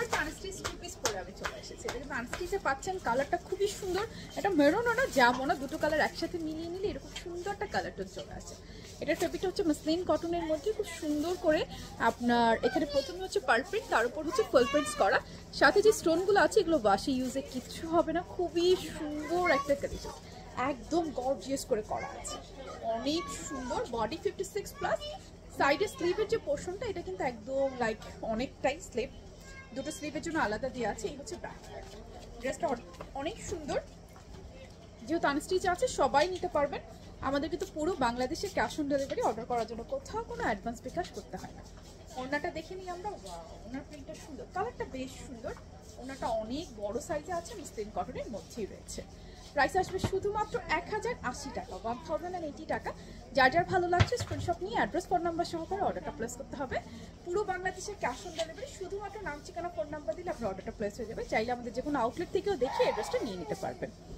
আবার unstitch two piece পরে আমি চলে এসেছি। এটা কিন্তু আনস্টিচে পাচ্ছেন, কালারটা খুবই সুন্দর, এটা মেরুনও না জামও না, দুটো কালার একসাথে মিলিয়ে নিলে এরকম সুন্দর একটা কালারটা চলে আসে। এটার ফেব্রিকটা হচ্ছে মসলিন কটনের মধ্যে খুব সুন্দর করে আপনার এখানে প্রথমে হচ্ছে পার প্রিন্ট, তার উপর হচ্ছে ফুল প্রিন্টস করা, সাথে যে স্টোনগুলো আছে এগুলো ওয়াশে ইউজে কিচ্ছু হবে না, খুবই সুন্দর একটা কালেকশন, একদম গর্জিয়াস করে করা আছে, অনেক সুন্দর। বডি 56+, সাইডে স্লিভের যে পোর্শনটা এটা কিন্তু একদম লাইক অনেকটাই স্লিভ, দুটো স্লিভের জন্য আলাদা দেওয়া আছে। এই হচ্ছে ব্যাক, ড্রেসটা অনেক সুন্দর। যেহেতু আনস্টিচ আছে সবাই নিতে পারবেন, আমাদের কিন্তু পুরো বাংলাদেশে ক্যাশ অন ডেলিভারি, অর্ডার করার জন্য কোথাও কোনো অ্যাডভান্স বিকাশ করতে হয় না। ওড়নাটা দেখে নিই আমরা, ওনার প্রিন্টটা সুন্দর, কালারটা বেশ সুন্দর, ওনাটা অনেক বড় সাইজে আছে, মসলিন কটনের মধ্যেই রয়েছে। প্রাইস আসবে শুধুমাত্র 1080 টাকা, 1080 টাকা। যার যার ভালো লাগছে স্ক্রিনশট নিয়ে অ্যাড্রেস ফোন নাম্বার সহকারে অর্ডারটা প্লেস করতে হবে। পুরো বাংলাদেশের ক্যাশ অন ডেলিভারি, শুধুমাত্র নাম ঠিকানা ফোন নাম্বার দিলে আপনার অর্ডারটা প্লেস হয়ে যাবে। চাইলে আমাদের যে কোনো আউটলেট থেকেও দেখে অ্যাড্রেসটা নিয়ে নিতে পারবেন।